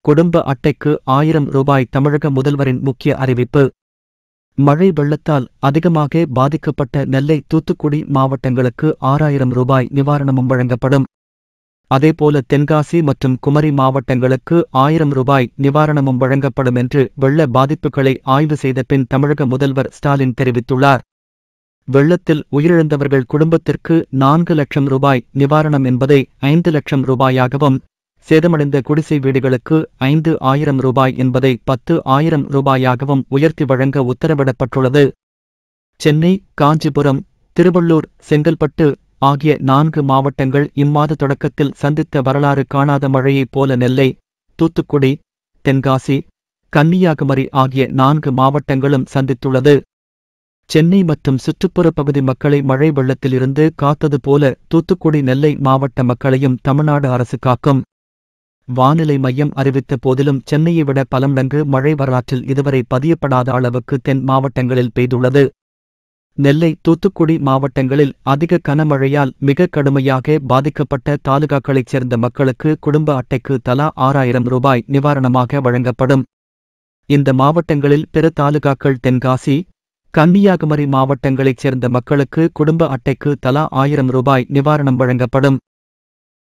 குடும்ப அட்டைக்கு 1000 ரூபாய் தமிழக முதல்வரின் முக்கிய அறிவிப்பு. மழை வெள்ளத்தால் அதிகமாக பாதிக்கப்பட்ட நெல்லை, தூத்துக்குடி மாவட்டங்களுக்கு 6000 ரூபாய் நிவாரணமும் வழங்கப்படும். அதேபோல தென்காசி மற்றும் குமரி மாவட்டங்களுக்கு 1000 ரூபாய் நிவாரணமும் வழங்கப்படும் என்று வெள்ள பாதிப்புகளை ஆய்வு செய்த பின் தமிழக முதல்வர் ஸ்டாலின் தெரிவித்துள்ளார். வெள்ளத்தில் உயிரிழந்தவர்கள் குடும்பத்திற்கு 4 லட்சம் ரூபாய் நிவாரணம் என்பதை 5 லட்சம் ரூபாயாகவும், சேதமடைந்த குடிசை வீடுகளுக்கு 5000 ரூபாய் என்பதை 10,000 ரூபாயாகவும் உயர்த்தி வழங்க உத்தரவிடப்பட்டுள்ளது. சென்னை, காஞ்சிபுரம், திருவள்ளூர், செங்கல்பட்டு ஆகிய 4 மாவட்டங்கள் இம்மாத தொடக்கத்தில் சந்தித்த வரலாறு காணாத மழையைப் போல நெல்லை, தூத்துக்குடி, தென்காசி, கன்னியாகுமரி ஆகிய 4 மாவட்டங்களும் சந்தித்துள்ளது. சென்னை மற்றும் சுற்றுப்புற பகுதி மக்களை மழை வெள்ளத்திலிருந்து காத்தது போல தூத்துக்குடி, நெல்லை மாவட்ட மக்களையும் தமிழ்நாடு அரசு காக்கும். வானிலை மையம் அறிவித்த போதிலும் சென்னையை விட பல மடங்கு மழை வரலாற்றில் இதுவரை பதியப்படாத அளவுக்கு தென் மாவட்டங்களில் பெய்துள்ளது. நெல்லை, தூத்துக்குடி மாவட்டங்களில் அதிக கனமழையால் மிக கடுமையாக பாதிக்கப்பட்ட தாலுகாக்களைச் சேர்ந்த மக்களுக்கு குடும்ப அட்டைக்கு தலா 6000 ரூபாய் நிவாரணமாக வழங்கப்படும். இந்த மாவட்டங்களில் பிற தாலுகாக்கள் தென்காசி, கன்னியாகுமரி மாவட்டங்களைச் சேர்ந்த மக்களுக்கு குடும்ப அட்டைக்கு தலா 1000 ரூபாய் நிவாரணம் வழங்கப்படும்.